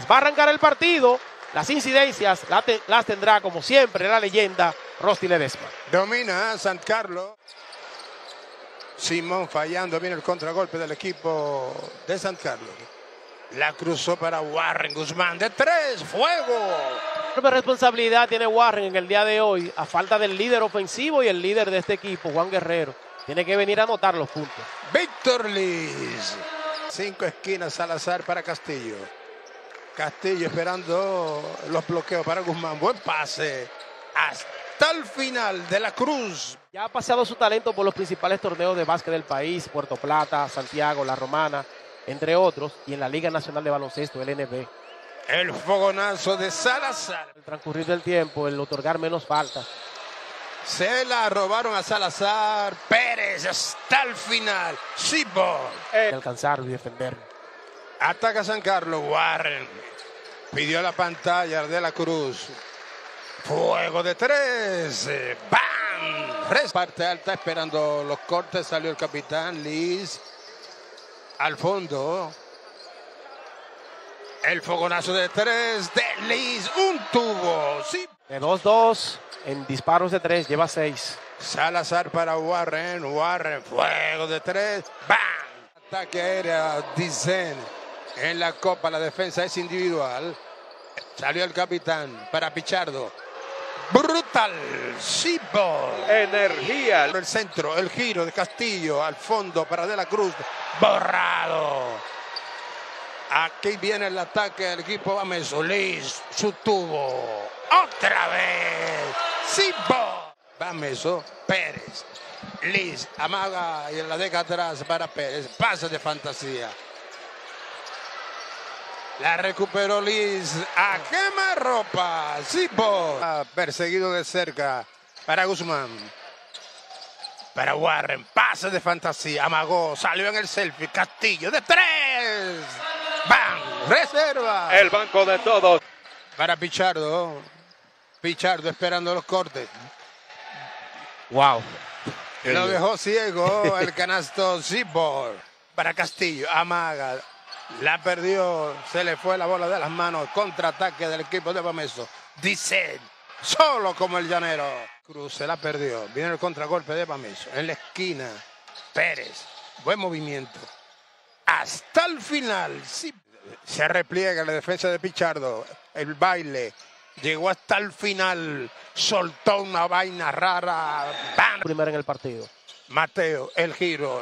Va a arrancar el partido. Las incidencias las tendrá, como siempre, la leyenda Rosty Ledesma. Domina San Carlos. Simón fallando. Viene el contragolpe del equipo de San Carlos. La cruzó para Warren Guzmán. De 3. ¡Fuego! ¿Qué responsabilidad tiene Warren en el día de hoy? A falta del líder ofensivo y el líder de este equipo, Juan Guerrero. Tiene que venir a anotar los puntos. Víctor Liz. 5 esquinas. Salazar para Castillo. Castillo esperando los bloqueos para Guzmán. Buen pase. Hasta el final. De la Cruz. Ya ha paseado su talento por los principales torneos de básquet del país. Puerto Plata, Santiago, La Romana, entre otros. Y en la Liga Nacional de Baloncesto, LNB. El fogonazo de Salazar. El transcurrir del tiempo, el otorgar menos faltas. Se la robaron a Salazar. Pérez hasta el final. Sibor. Alcanzar y defender. Ataca San Carlos. Warren. Pidió la pantalla de la Cruz. Fuego de 3. ¡Bam! Parte alta esperando los cortes. Salió el capitán Liz. Al fondo. El fogonazo de 3 de Liz. Un tubo. Sí. De 2-2 en disparos de 3. Lleva 6. Salazar para Warren. Warren. Fuego de 3. ¡Bam! Ataque aéreo. Dicen. En la copa la defensa es individual. Salió el capitán para Pichardo. Brutal. Sibo. Energía. El centro. El giro de Castillo. Al fondo para De la Cruz. Borrado. Aquí viene el ataque del equipo Bameso. Liz, su tubo. Otra vez. Sibo. Bameso. Pérez. Liz amaga y la deja atrás para Pérez. Pase de fantasía. La recuperó Liz. A quemarropa. Sibo. Perseguido de cerca para Guzmán. Para Warren. Pase de fantasía. Amagó. Salió en el selfie. Castillo de 3. ¡Bam! Reserva. El banco de todos. Para Pichardo. Pichardo esperando los cortes. Wow. Lo dejó ciego el canasto Sibor. Para Castillo. Amaga. La perdió. Se le fue la bola de las manos. Contraataque del equipo de Bameso. Dice. Solo como el llanero. Cruz se la perdió. Viene el contragolpe de Bameso. En la esquina. Pérez. Buen movimiento. Hasta el final. Sí. Se repliega la defensa de Pichardo. El baile. Llegó hasta el final. Soltó una vaina rara. ¡Bam! Primero en el partido. Mateo. El giro.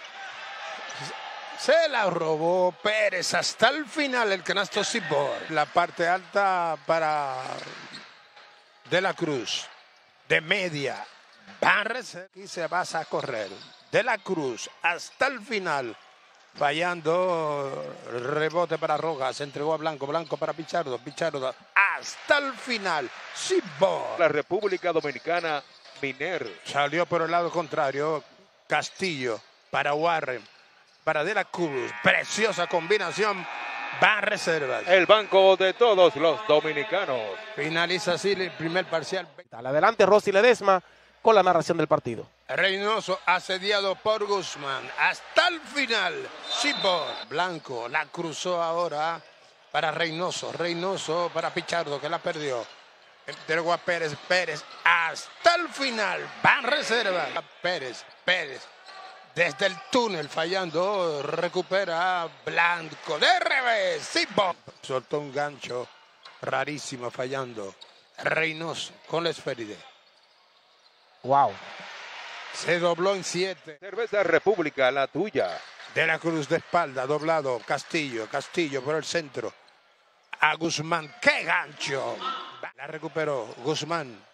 Se la robó Pérez hasta el final. El canasto Sibor. La parte alta para De la Cruz. De media. Barres. Y se va a correr. De la Cruz hasta el final. Fallando, rebote para Rojas, se entregó a Blanco, Blanco para Pichardo, Pichardo hasta el final. Sibor. La República Dominicana, Miner. Salió por el lado contrario, Castillo para Warren, para De la Cruz. Preciosa combinación, va a reservas. El banco de todos los dominicanos. Finaliza así el primer parcial. Dale adelante Rosty Ledesma con la narración del partido. Reynoso asediado por Guzmán hasta el final. Sibor. Blanco la cruzó ahora para Reynoso. Reynoso para Pichardo que la perdió. Entregó a Pérez. Pérez hasta el final. Van reserva. Pérez. Pérez. Desde el túnel fallando. Recupera Blanco. De revés. Sibor. Soltó un gancho rarísimo fallando. Reynoso con la esféride. Wow. Se dobló en 7. Cerveza República, la tuya. De la Cruz de espalda, doblado. Castillo, Castillo por el centro. A Guzmán. ¡Qué gancho! La recuperó Guzmán.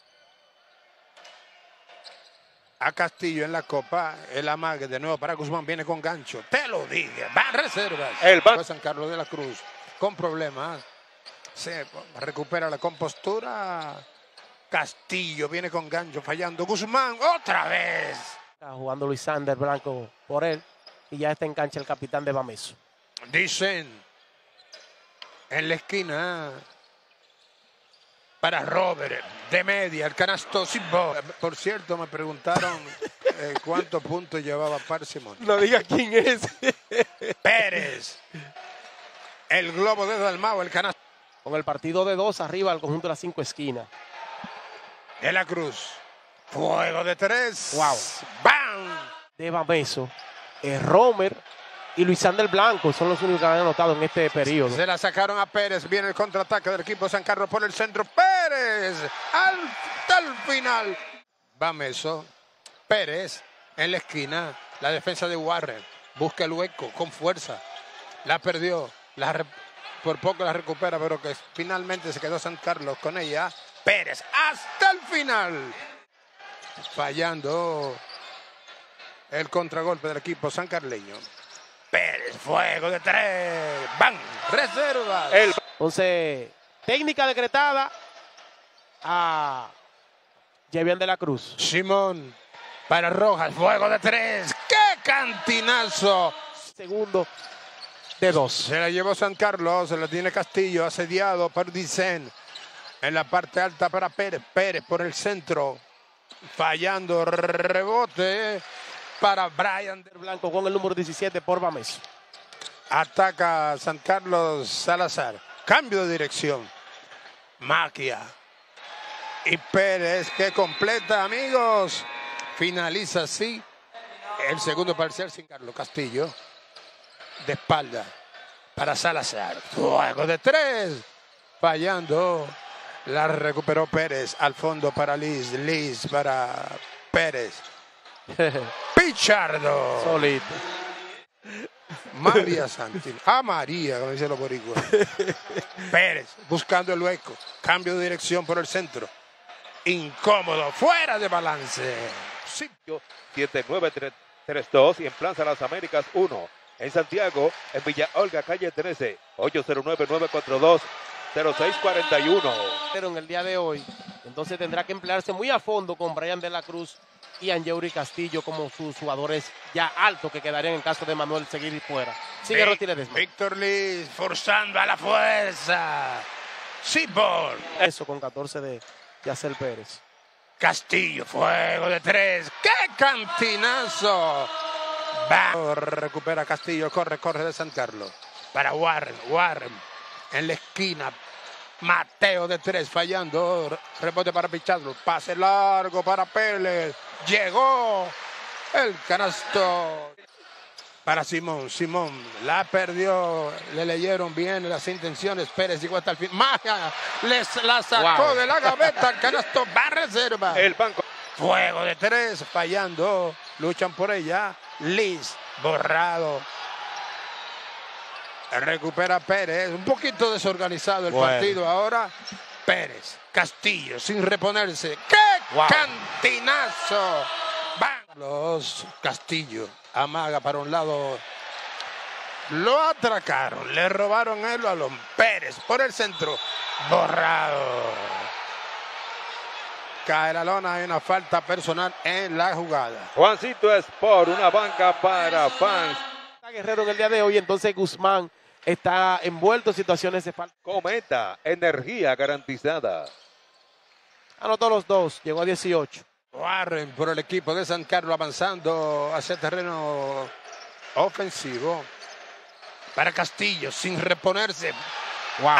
A Castillo en la copa. El amague de nuevo para Guzmán. Viene con gancho. Te lo dije. Va a reservas. El banco. San Carlos de la Cruz. Con problemas. Se recupera la compostura. Castillo viene con gancho fallando. Guzmán otra vez. Está jugando Luis Sander Blanco por él. Y ya está en cancha el capitán de Bameso. Dicen en la esquina para Robert de media. El canasto Sibor. Por cierto, me preguntaron cuántos puntos llevaba Parsimon. No diga quién es. Pérez. El globo de Dalmau, el canasto. Con el partido de 2 arriba al conjunto de las 5 esquinas. De la Cruz. Fuego de 3. Wow. ¡Bam! De Bameso, Romer y Luisander Blanco son los únicos que han anotado en este periodo. Se la sacaron a Pérez. Viene el contraataque del equipo de San Carlos por el centro. Pérez hasta el final. Bameso. Pérez en la esquina. La defensa de Warren. Busca el hueco con fuerza. La perdió. Por poco la recupera, pero que finalmente se quedó San Carlos con ella. Pérez hasta el final. Fallando el contragolpe del equipo sancarleño. Pérez, fuego de 3. ¡Bam! Reserva. Entonces, técnica decretada a Javier de la Cruz. Simón para Rojas, fuego de 3. ¡Qué cantinazo! Segundo de 2. Se la llevó San Carlos, se la tiene Castillo, asediado por Dicen. En la parte alta para Pérez. Pérez por el centro. Fallando, rebote para Brian. Blanco con el número 17 por Bameso. Ataca San Carlos Salazar. Cambio de dirección. Maquia. Y Pérez que completa, amigos. Finaliza así el segundo parcial sin Carlos Castillo. De espalda para Salazar. Fuego de 3. Fallando. La recuperó Pérez al fondo para Liz. Liz para Pérez. Pichardo. Solito. María Santín. A María, como dicen los boricuas. Pérez buscando el hueco. Cambio de dirección por el centro. Incómodo. Fuera de balance. Sí. 7932 y en Plaza Las Américas 1. En Santiago, en Villa Olga, calle 13, 809-942-0641. Pero en el día de hoy, entonces tendrá que emplearse muy a fondo con Brian de la Cruz y Angeuri Castillo como sus jugadores ya altos que quedarían en caso de Manuel seguir fuera. Sigue Rotile. Víctor Liz forzando a la fuerza. Sibor. Eso con 14 de Yacel Pérez. Castillo, fuego de 3. ¡Qué cantinazo! Recupera Castillo, corre de San Carlos. Para Warren en la esquina. Mateo de 3 fallando. Rebote para Pichardo. Pase largo para Pérez. Llegó el canasto. Para Simón. Simón la perdió. Le leyeron bien las intenciones. Pérez llegó hasta el fin. ¡Magia! La sacó de la gaveta. El canasto va a reserva. El banco. Fuego de 3 fallando. Luchan por ella. Liz borrado. Recupera Pérez. Un poquito desorganizado el partido ahora. Pérez. Castillo sin reponerse. ¡Qué cantinazo! Los Castillo amaga para un lado. Lo atracaron. Le robaron el balón. Pérez por el centro. Borrado. Cae la lona, hay una falta personal en la jugada. Juancito Sport, una banca para fans. Guerrero en el día de hoy, entonces Guzmán está envuelto en situaciones de falta. Cometa, energía garantizada. Anotó los 2, llegó a 18. Warren por el equipo de San Carlos avanzando hacia terreno ofensivo. Para Castillo, sin reponerse. Wow.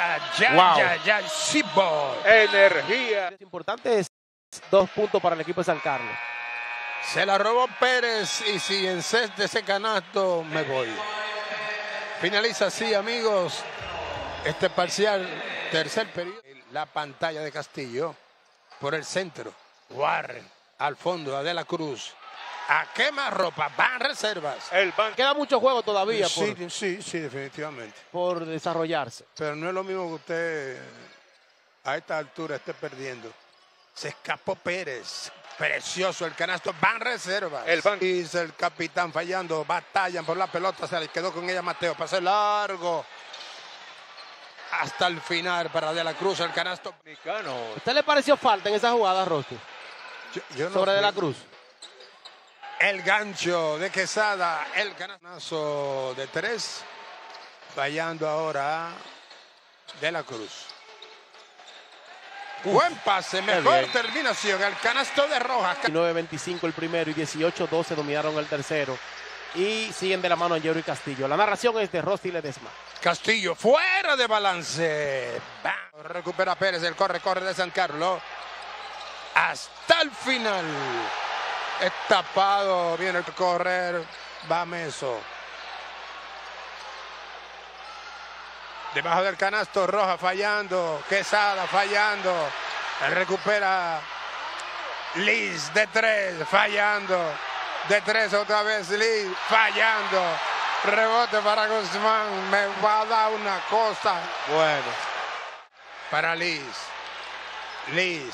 Sibor. Energía. Lo importante es 2 puntos para el equipo de San Carlos. Se la robó Pérez y si en set de ese canasto me voy. Finaliza así, amigos, este parcial, tercer periodo. La pantalla de Castillo por el centro. Warren al fondo, a De la Cruz. A quemarropa, van reservas. El banco. Queda mucho juego todavía Sí, definitivamente. por desarrollarse. Pero no es lo mismo que usted a esta altura esté perdiendo. Se escapó Pérez. Precioso el canasto. Van reservas. El banco. Dice el capitán fallando. Batallan por la pelota. Se le quedó con ella Mateo. Pase largo. Hasta el final para De la Cruz. El canasto. Dominicano. ¿Usted le pareció falta en esa jugada, Rosti? Yo no Sobre sé. De la Cruz. El gancho de Quesada. El canasto de 3. Fallando ahora De la Cruz. Buen pase, mejor terminación. El canasto de Rojas. 19-25 el primero y 18-12 dominaron el tercero. y siguen de la mano Angeuri Castillo. La narración es de Rosy Ledesma. Castillo fuera de balance. ¡Bam! Recupera Pérez, el corre de San Carlos. Hasta el final. Es tapado, viene el correr. Va Meso. Debajo del canasto, Roja fallando. Quesada fallando. Él recupera Liz de 3, fallando. De 3 otra vez Liz, fallando. Rebote para Guzmán. Me va a dar una cosa. Bueno. Para Liz. Liz.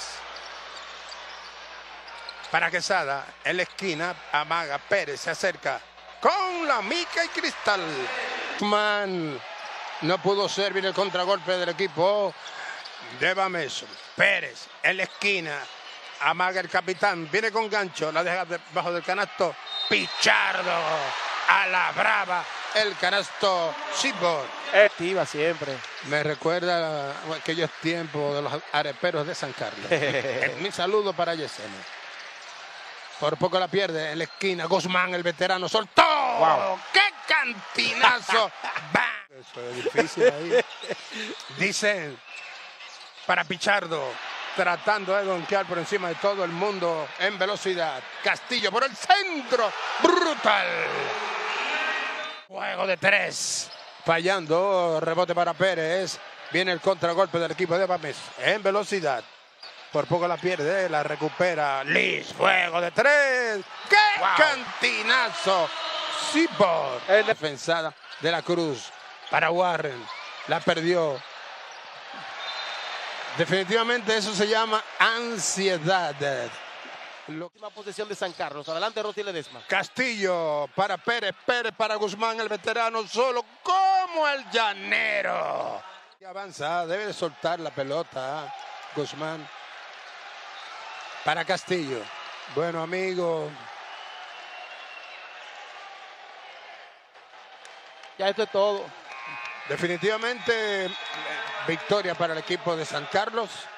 Para Quesada. En la esquina. Amaga. Pérez se acerca. Con la mica y cristal. Guzmán. No pudo servir el contragolpe del equipo de Bameso. Pérez en la esquina. Amaga el capitán. Viene con gancho. La deja debajo del canasto. Pichardo. A la brava. El canasto Seaboard. Activa siempre. Me recuerda a aquellos tiempos de los areperos de San Carlos. Mi saludo para Yesenia. Por poco la pierde en la esquina. Guzmán, el veterano, soltó. Wow. ¡Qué cantinazo! ¡Bam! Eso es difícil ahí. Dicen para Pichardo, tratando de donkear por encima de todo el mundo en velocidad. Castillo por el centro. Brutal. Juego de 3. Fallando. Rebote para Pérez. Viene el contragolpe del equipo de Bames en velocidad. Por poco la pierde, la recupera Liz. Juego de 3. ¡Qué cantinazo! Seaboard. En defensada de la Cruz. Para Warren. La perdió. Definitivamente eso se llama ansiedad. Última posesión de San Carlos. Adelante, Rosy Ledesma. Castillo para Pérez. Pérez para Guzmán, el veterano, solo como el llanero. Y avanza, debe de soltar la pelota. Guzmán. Para Castillo. Bueno, amigo. Ya esto es todo. Definitivamente victoria para el equipo de San Carlos.